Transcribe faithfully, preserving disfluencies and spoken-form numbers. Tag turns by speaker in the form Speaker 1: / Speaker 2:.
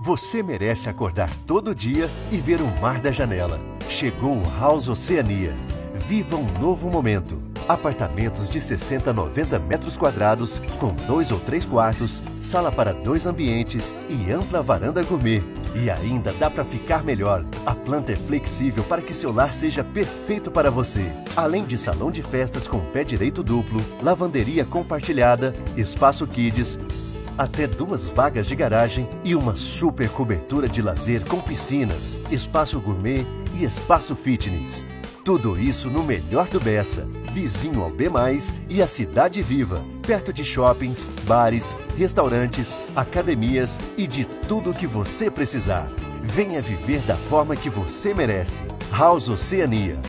Speaker 1: Você merece acordar todo dia e ver o mar da janela. Chegou o House Oceania. Viva um novo momento. Apartamentos de sessenta a noventa metros quadrados, com dois ou três quartos, sala para dois ambientes e ampla varanda gourmet. E ainda dá para ficar melhor. A planta é flexível para que seu lar seja perfeito para você. Além de salão de festas com pé direito duplo, lavanderia compartilhada, espaço kids, até duas vagas de garagem e uma super cobertura de lazer com piscinas, espaço gourmet e espaço fitness. Tudo isso no melhor do Bessa, vizinho ao B mais, e a Cidade Viva, perto de shoppings, bares, restaurantes, academias e de tudo o que você precisar. Venha viver da forma que você merece. House Oceania.